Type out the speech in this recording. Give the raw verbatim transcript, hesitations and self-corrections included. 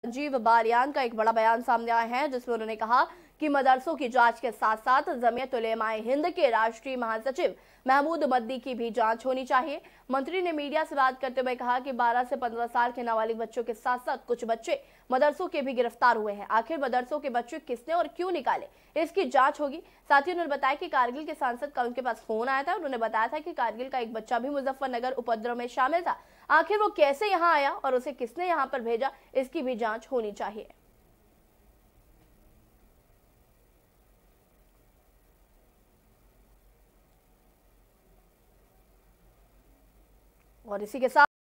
संजीव बालियान का एक बड़ा बयान सामने आया है, जिसमें उन्होंने कहा कि मदरसों की जांच के साथ साथ जमीयत उलेमाए हिंद के राष्ट्रीय महासचिव महमूद मद्दी की भी जांच होनी चाहिए। मंत्री ने मीडिया से बात करते हुए कहा कि बारह से पंद्रह साल के नाबालिग बच्चों के साथ साथ कुछ बच्चे मदरसों के भी गिरफ्तार हुए हैं। आखिर मदरसों के बच्चे किसने और क्यों निकाले, इसकी जांच होगी। साथ ही उन्होंने बताया कि कारगिल के सांसद का उनके पास फोन आया था। उन्होंने बताया था कि कारगिल का एक बच्चा भी मुजफ्फरनगर उपद्रव में शामिल था। आखिर वो कैसे यहाँ आया और उसे किसने यहाँ पर भेजा, इसकी भी जांच होनी चाहिए। और इसी के साथ